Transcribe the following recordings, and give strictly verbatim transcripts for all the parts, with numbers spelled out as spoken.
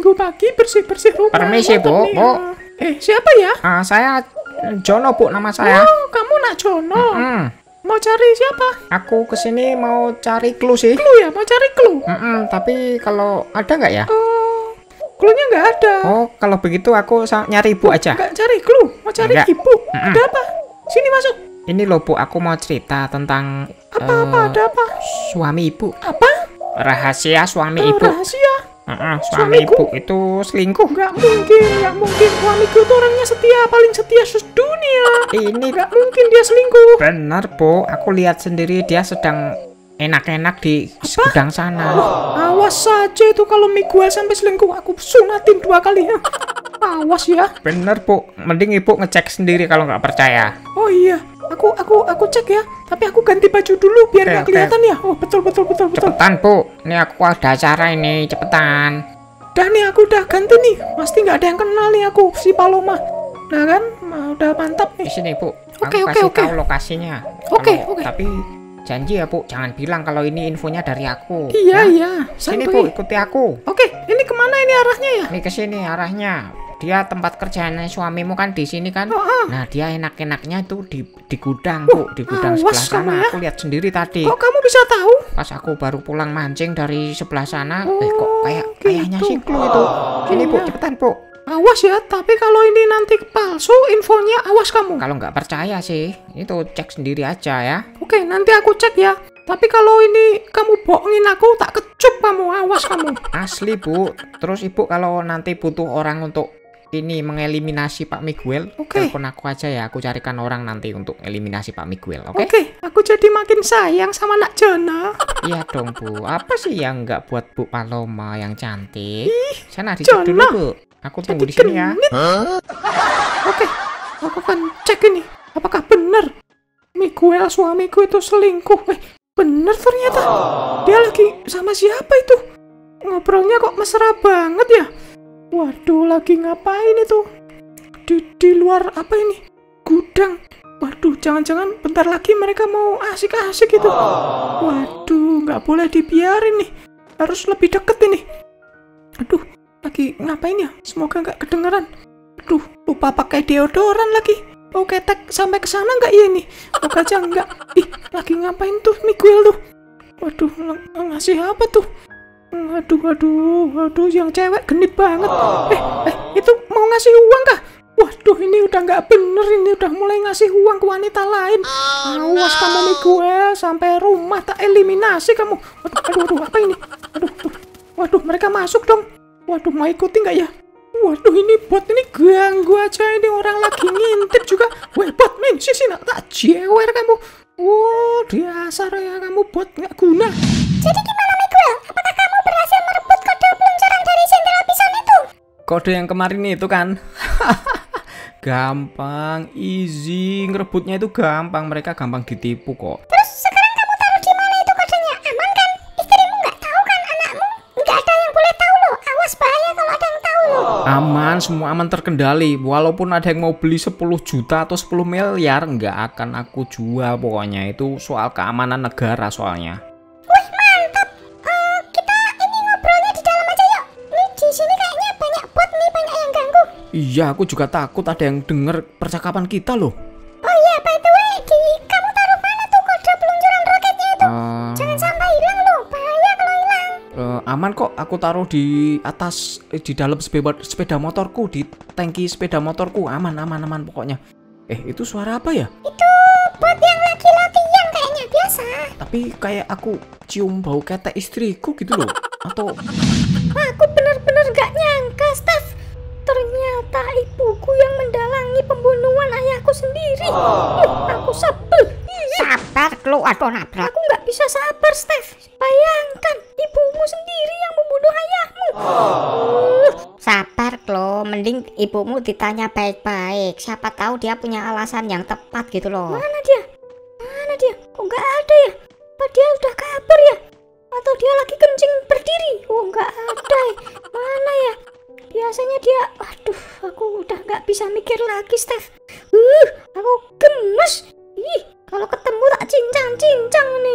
Minggu pagi bersih-bersih rumah. Permisi, Bu. Bu. Eh, siapa ya? Uh, saya Jono, Bu, nama saya. Oh, kamu nak Jono. Mm -mm. Mau cari siapa? Aku kesini mau cari clue sih. Clue ya? Mau cari clue? Mm -mm, tapi kalau ada nggak ya? Oh, clue-nya nggak ada. Oh, kalau begitu aku nyari Ibu aja. Nggak cari clue, mau cari Enggak. Ibu. Mm -mm. Ada apa? Sini masuk. Ini loh, Bu, aku mau cerita tentang Apa-apa, uh, ada apa? suami Ibu. Apa? Rahasia suami Oh, Ibu. rahasia. Uh -uh, suami Suamiku? Ibu itu selingkuh. Nggak mungkin, nggak mungkin. Suamiku itu orangnya setia, paling setia sedunia. Ini Nggak mungkin dia selingkuh. benar, Bu. Aku lihat sendiri dia sedang enak-enak di gudang sana. Awas saja itu kalau Miguel sampai selingkuh, aku sunatin dua kali. Awas ya. Bener, Bu. Mending Ibu ngecek sendiri kalau nggak percaya. Oh iya, aku aku aku cek ya. Tapi aku ganti baju dulu biar Oke, nggak oke. kelihatan ya. Oh betul betul betul betul. Cepetan, Bu. Ini aku ada acara ini. Cepetan. Dah nih aku udah ganti nih. Pasti nggak ada yang kenal nih aku si Paloma. Nah kan, Nah, udah mantap Di nih. sini, Bu. Oke, Aku oke, kasih oke. tahu lokasinya. Oke, Kalau- oke. Tapi janji ya, Bu. Jangan bilang kalau ini infonya dari aku. Iya Ya? iya. Sini, Santuy. Bu. Ikuti aku. Oke, ini kemana ini arahnya ya? Ini ke sini arahnya. Dia tempat kerjaannya suamimu kan di sini kan. Oh, ah. Nah, dia enak-enaknya tuh di di gudang, Bu. Di gudang awas sebelah sana. kamu ya. Aku lihat sendiri tadi. Kok kamu bisa tahu? Pas aku baru pulang mancing dari sebelah sana, Oh, eh kok kayak gitu. kayaknya si Clue itu. Sini, Bu, Iya. cepetan, Bu. Awas ya, tapi kalau ini nanti palsu infonya, awas kamu. Kalau nggak percaya sih, itu cek sendiri aja ya. Oke, nanti aku cek ya. Tapi kalau ini kamu bohongin aku, tak kecup kamu, awas kamu. Asli, Bu. Terus Ibu kalau nanti butuh orang untuk ini mengeliminasi Pak Miguel, Oke. telepon aku aja ya. Aku carikan orang nanti untuk eliminasi Pak Miguel, oke? Oke, aku jadi makin sayang sama nak Jona. Iya dong, Bu. Apa sih yang nggak buat Bu Paloma yang cantik? Sana dicek Jona. dulu, Bu. Aku tunggu di sini ya. genit. Oke, aku akan cek ini. Apakah benar Miguel suamiku itu selingkuh? Eh, benar ternyata. Dia lagi sama siapa itu? Ngobrolnya kok mesra banget ya? Waduh, lagi ngapain itu? Di, di luar apa ini? Gudang. Waduh, jangan-jangan bentar lagi mereka mau asik-asik itu. Waduh, nggak boleh dibiarin nih. Harus lebih deket ini. Aduh, lagi ngapain ya? Semoga nggak kedengeran. Aduh, lupa pakai deodoran lagi. Oh, ketek sampai ke sana nggak ya nih? Semoga aja nggak. Ih, lagi ngapain tuh Miguel tuh? Waduh, ng- ngasih apa tuh? Aduh, aduh, aduh, yang cewek genit banget. Eh, eh, itu mau ngasih uang kah? Waduh, ini udah nggak bener, ini udah mulai ngasih uang ke wanita lain. Awas kamu Miguel, sampai rumah tak eliminasi kamu. Aduh, aduh, aduh, apa ini? Aduh, aduh. Waduh, mereka masuk dong. Waduh, mau ikuti nggak ya? Waduh, ini bot ini ganggu aja, ini orang lagi ngintip juga. Weh, bot, min, sisi nak tak jewer kamu. Wow, dasar ya kamu bot nggak guna. Jadi gimana Miguel? Apakah kamu berhasil merebut kode peluncuran dari sentral pisan itu? Kode yang kemarin itu kan. Gampang, easy, ngerebutnya itu gampang. Mereka gampang ditipu kok. Terus sekarang kamu taruh di mana itu kodenya? Aman kan? Istrimu nggak tahu kan? Anakmu nggak ada yang boleh tahu loh. Awas bahaya kalau ada yang tahu loh. Aman, semua aman terkendali. Walaupun ada yang mau beli sepuluh juta atau sepuluh miliar, nggak akan aku jual pokoknya. Itu soal keamanan negara soalnya. Wih mantap. Eh, kita ini ngobrolnya di dalam aja yuk. Ini di sini kayaknya banyak bot nih, banyak yang ganggu. Iya, aku juga takut ada yang denger percakapan kita loh. Oh iya, by the way, di kamu taruh mana tuh kode peluncuran roketnya itu? Eh, Jangan sampai hilang loh. Bahaya kalau hilang. eh, aman kok, aku taruh di atas, eh, di dalam sepeda, sepeda motorku, di tangki sepeda motorku. Aman, aman, aman pokoknya. Eh, itu suara apa ya? Itu bot yang lagi latihan kayaknya, biasa. Tapi kayak aku cium bau ketek istriku gitu loh. Atau Aku benar-benar gak nyangka, Steph. Ternyata ibuku yang mendalangi pembunuhan ayahku sendiri. Uh, aku sebel. Sabar, Clue. Aduh, nabrak. Aku nggak bisa sabar, Steph. Bayangkan, ibumu sendiri yang membunuh ayahmu. Uh, Sabar, Clue. Mending ibumu ditanya baik-baik. Siapa tahu dia punya alasan yang tepat gitu loh. mana dia? Mana dia? Kok nggak ada ya? Apa dia udah kabur ya? Atau dia lagi kencing berdiri? Oh, nggak ada. Mana ya? Biasanya dia, aduh, aku udah nggak bisa mikir lagi, Steph. Uh, aku gemes. Ih, kalau ketemu tak cincang-cincang nih ayah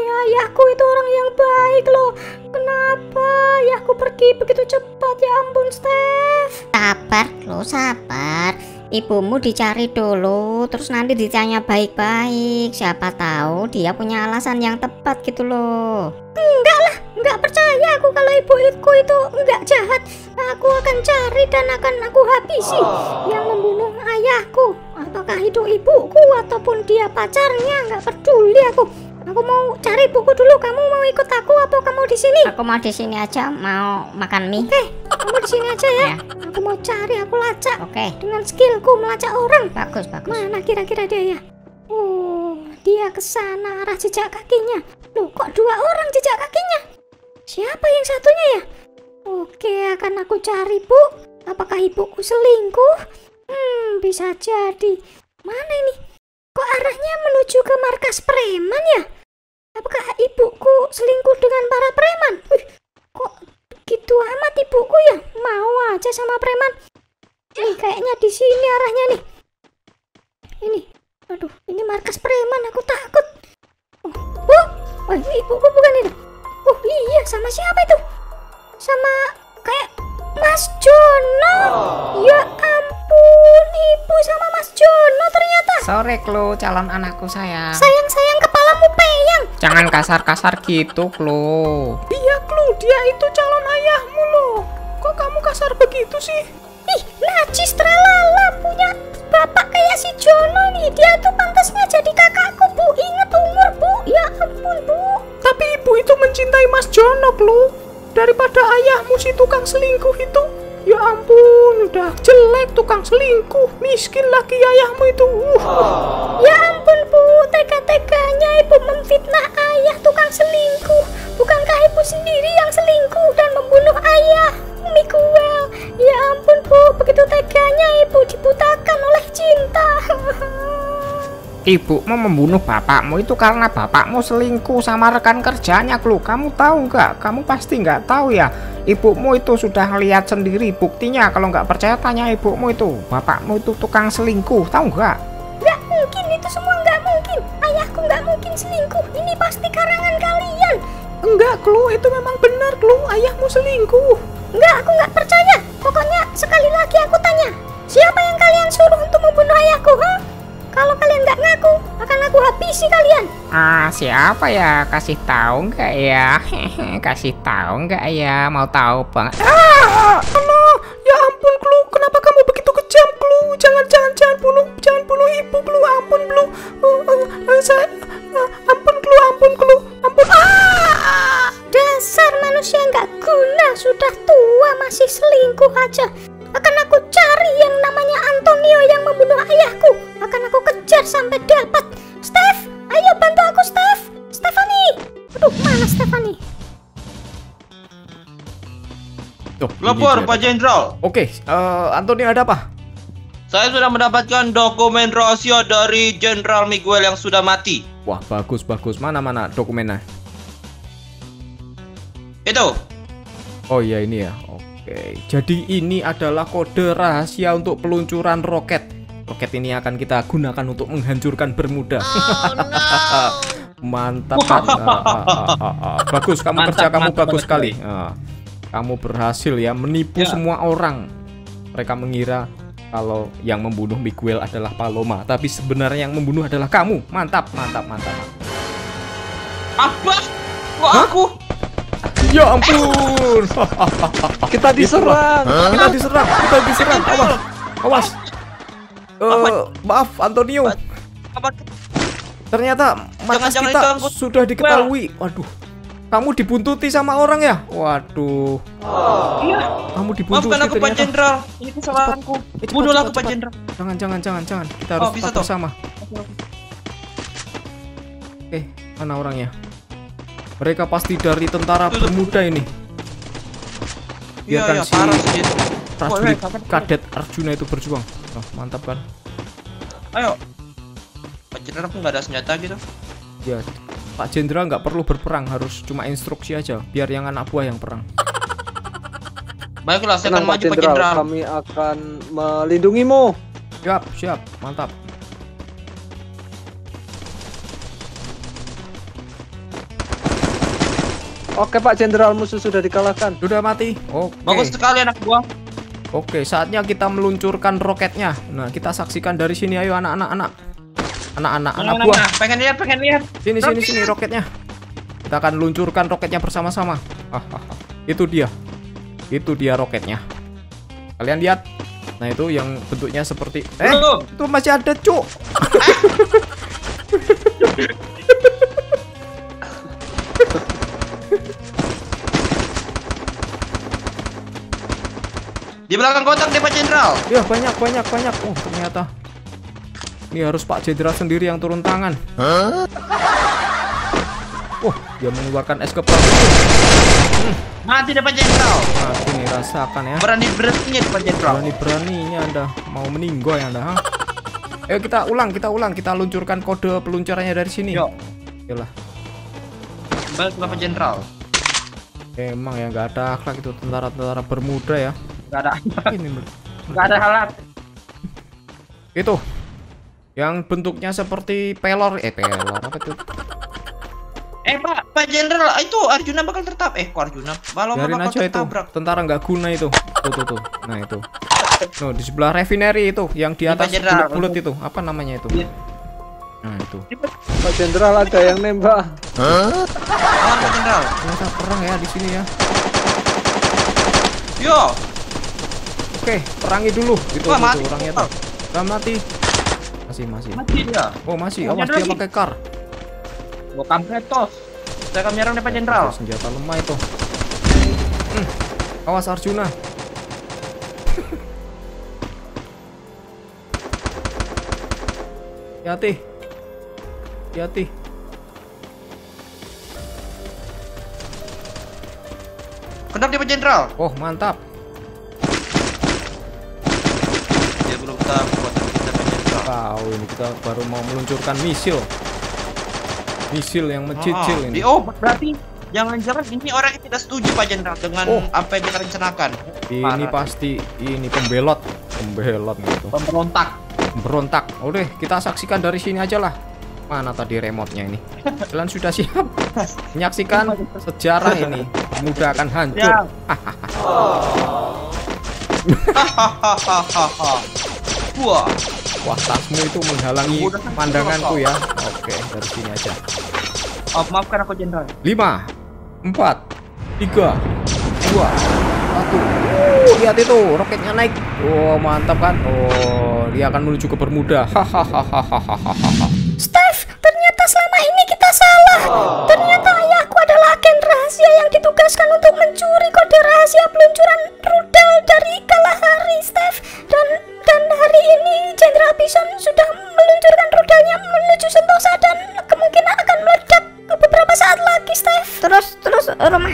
ayahku itu orang yang baik loh. Kenapa ayahku pergi begitu cepat? Ya ampun, Steph. Sabar lo, sabar. Ibumu dicari dulu, terus nanti ditanya baik-baik. Siapa tahu dia punya alasan yang tepat gitu loh. Enggak lah, enggak percaya aku kalau ibuku itu enggak jahat. Aku akan cari dan akan aku habisi yang membunuh ayahku. Apakah itu ibuku ataupun dia pacarnya, enggak peduli aku. Aku mau cari ibuku dulu. Kamu mau ikut aku atau kamu di sini? Aku mau di sini aja, mau makan mie. Oke, kamu di sini aja ya. Ya. Aku mau cari, aku lacak. Oke. Dengan skillku melacak orang. Bagus, bagus. Mana kira-kira dia ya? Oh, dia ke sana arah jejak kakinya. Loh, kok dua orang jejak kakinya? Siapa yang satunya ya? Oke, akan aku cari, Bu. Apakah ibuku selingkuh? Hmm, bisa jadi. Mana ini? Kok arahnya menuju ke markas preman ya? Apakah ibuku selingkuh dengan para preman? Wih, kok gitu amat ibuku ya? Mau aja sama preman. Nih, kayaknya di sini arahnya nih. Ini, aduh, ini markas preman. Aku takut. Oh, oh, oh ini ibuku bukan itu. Oh iya, sama siapa itu? Sama kayak Mas Jono. Ya ampun, ibu sama Mas Jono ternyata. Sore Klo, calon anakku sayang. Sayang-sayang kepalamu peyang. Jangan kasar-kasar gitu Klo. Iya, Klu, dia itu calon ayahmu loh. Kok kamu kasar begitu sih? Ih, najis tralala, punya bapak kayak si Jono nih. Dia tuh pantasnya jadi kakakku, Bu. Ingat umur, Bu. Ya ampun, Bu. Tapi ibu itu mencintai Mas Jono, Klu. Daripada ayahmu si tukang selingkuh itu. Ya ampun, udah jelek tukang selingkuh. Miskin lagi ayahmu itu. Uh. Ya ampun, Bu. Tega-teganya ibu memfitnah ayah tukang selingkuh. Bukankah ibu sendiri yang selingkuh dan membunuh ayah Miguel? Ya ampun, Bu. Begitu teganya ibu dibutakan oleh cinta. Ibumu membunuh bapakmu itu karena bapakmu selingkuh sama rekan kerjanya Klo. Kamu tahu nggak? Kamu pasti nggak tahu ya. Ibumu itu sudah lihat sendiri buktinya. Kalau nggak percaya tanya ibumu itu. Bapakmu itu tukang selingkuh, tahu nggak? Nggak mungkin, itu semua nggak mungkin. Ayahku nggak mungkin selingkuh. Ini pasti karangan kalian. Enggak, Klu, itu memang benar, Klu. Ayahmu selingkuh. Nggak, aku nggak percaya. Pokoknya sekali lagi aku tanya, siapa yang kalian suruh untuk membunuh ayahku, ha? Kalau kalian nggak ngaku, akan aku habisi kalian. Ah, siapa ya? Kasih tahu nggak ya? Kasih tahu nggak ya? Mau tahu banget. Ah, alah, ya ampun, Klu. Kenapa kamu begitu kejam, Klu? Jangan, jangan, jangan bunuh, jangan bunuh ibu, Klu. Ampun, Klu. Uh, uh, uh, saya, uh, ampun, Klu, ampun, Klu, ampun. Ah! Dasar manusia nggak guna, sudah tua masih selingkuh aja. Akan aku cari yang namanya Antonio yang membunuh ayahku. Akan aku kejar sampai dapat. Steph, ayo bantu aku, Steph. Stephanie. Aduh, mana Stephanie? Tuh, Lapor Pak Jenderal. Oke, eh, Antonio ada apa? Saya sudah mendapatkan dokumen rahasia dari Jenderal Miguel yang sudah mati. Wah, bagus, bagus. Mana-mana dokumennya? Itu. Oh iya, ini ya. Oke, jadi ini adalah kode rahasia untuk peluncuran roket. Roket ini akan kita gunakan untuk menghancurkan Bermuda. Oh, no. Mantap kan? Ah, ah, ah, ah, ah. Bagus, kamu Mantap, kerja kamu mantap, bagus mantap. sekali. Ah, kamu berhasil ya menipu Ya. semua orang. Mereka mengira kalau yang membunuh Miguel adalah Paloma, tapi sebenarnya yang membunuh adalah kamu. Mantap, mantap, mantap. Apa? Kok aku? Ya ampun. Kita diserang. Kita diserang, kita diserang. Awas, awas. Eh, maaf Antonio. Apa? Ternyata markas Jangan-jangan kita itu angkut sudah diketahui. Waduh, kamu dibuntuti sama orang ya? Waduh. Iya. Kamu dibuntuti Maafkan aku Pak ternyata. Jenderal. Ini kesalahanku. Eh, cepat, Bunuhlah cepat, aku Pak cepat. Jenderal. Jangan, jangan, jangan, jangan. Kita harus Oh, bisa tetap toh. bersama. Eh, mana orangnya? Mereka pasti dari tentara Tuh, tuh. Bermuda ini. Iya, Biarkan iya, si parah sih. prajurit Woi, woi, kadet Arjuna itu berjuang. Oh, mantap kan? Ayo. Pak Jenderal pun nggak ada senjata gitu. Ya, Pak Jenderal nggak perlu berperang, harus cuma instruksi aja. Biar yang anak buah yang perang. Baiklah, saya Tenang akan Pak maju Pak Jenderal, Jenderal. kami akan melindungimu. Siap, siap, mantap. Oke Pak Jenderal, musuh sudah dikalahkan. Sudah mati. Oke. Bagus sekali anak buah. Oke, saatnya kita meluncurkan roketnya. Nah, kita saksikan dari sini. Ayo anak-anak, anak. Anak-anak, anak Mana, buah. mana? Pengen lihat, pengen lihat. Sini, sini, sini roketnya. Kita akan luncurkan roketnya bersama-sama. Hahaha. Itu dia. Itu dia roketnya. Kalian lihat. Nah, itu yang bentuknya seperti eh, Belum. itu masih ada, Cuk. Di belakang kotak deh Pak Jenderal. Ya, banyak, banyak, banyak. Oh, ternyata ini harus Pak Jenderal sendiri yang turun tangan. Oh, dia mengeluarkan es kepala. Hmm. Mati deh Pak Jenderal. Nah, sini rasakan ya. Berani beraninya Pak Jenderal. Berani-beraninya Anda mau meninggoy Anda, ha? Ayo kita ulang, kita ulang, kita luncurkan kode peluncurannya dari sini. Yuk. Yalah. Balik ke Pak Jenderal. Emang ya nggak ada akhlak itu tentara-tentara Bermuda ya. Gak ada. Ini Gak ada halat. itu yang bentuknya seperti pelor, eh pelor apa itu? Eh Pak, Pak Jenderal, itu Arjuna bakal tertap. Eh, kok Arjuna? Balon Biarin bakal aja itu, tertabrak. tentara nggak guna itu. Tuh tuh tuh. Nah itu. No, di sebelah refinery itu, yang di Ini, atas Pak Jenderal. bulat-bulat itu, apa namanya itu? Iya. Nah itu. Pak Jenderal, ada yang nembak. Awan Pak Jenderal. Ternyata perang ya di sini ya. Yo. Oke, perangi dulu. Itu Wah, tuh, mati. tuh, orangnya tuh. Udah mati. Masih masih. Mati dia. Oh masih, Oh, awas ada dia lagi. pakai kar. Gua kampretos. Saya akan menyerang nih Pak Jenderal. Senjata lemah itu. Hmm, awas Arjuna. Hati-hati. Hati-hati. Kendap dia Pak Jenderal. Oh, mantap. Dia belum tahu kekuatan kita Pak Jenderal. Tahu ini kita baru mau meluncurkan misil. Misil yang mencicil Oh, ini. di- Oh, berarti jangan-jangan ini orang yang tidak setuju Pak Jenderal dengan Oh. apa yang kita rencanakan. Ini Parah. pasti ini pembelot, pembelot gitu. Pemberontak. Berontak. Udah, kita saksikan dari sini aja lah. Mana tadi remote-nya ini? Kalian sudah siap menyaksikan sejarah ini? Mudah akan hancur. Ya. Wah, Wah, tasmu itu menghalangi Mudah hancur, pandanganku Pak. ya. Oke, dari sini aja. oh, maafkan aku Jenderal. Lima, empat, tiga, dua, satu. Uh, lihat itu, roketnya naik. Oh, mantap kan? Oh, dia akan menuju ke Bermuda. Hahaha. Steph, ternyata selama ini kita salah. Ternyata ayahku adalah agen rahasia yang ditugaskan untuk mencuri kode rahasia peluncuran rudal dari Kalahari, Steph. Dan dan hari ini Jenderal Bison sudah meluncurkan rudalnya menuju Sentosa dan kemungkinan akan meledak beberapa saat lagi, Steph. Terus terus Romain